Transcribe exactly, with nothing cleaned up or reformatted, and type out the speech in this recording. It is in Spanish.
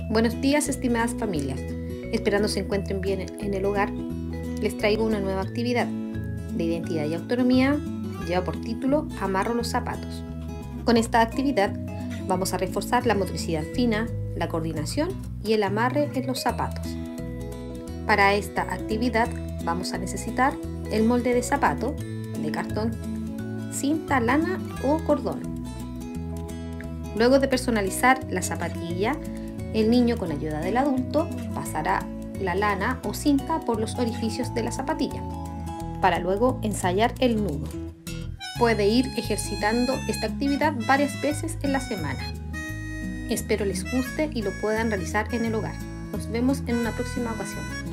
Buenos días, estimadas familias. Esperando se encuentren bien en el hogar, les traigo una nueva actividad de identidad y autonomía. Lleva por título Amarro los zapatos. Con esta actividad vamos a reforzar la motricidad fina, la coordinación y el amarre en los zapatos. Para esta actividad vamos a necesitar el molde de zapato de cartón, cinta, lana o cordón. Luego de personalizar la zapatilla, el niño, con ayuda del adulto, pasará la lana o cinta por los orificios de la zapatilla para luego ensayar el nudo. Puede ir ejercitando esta actividad varias veces en la semana. Espero les guste y lo puedan realizar en el hogar. Nos vemos en una próxima ocasión.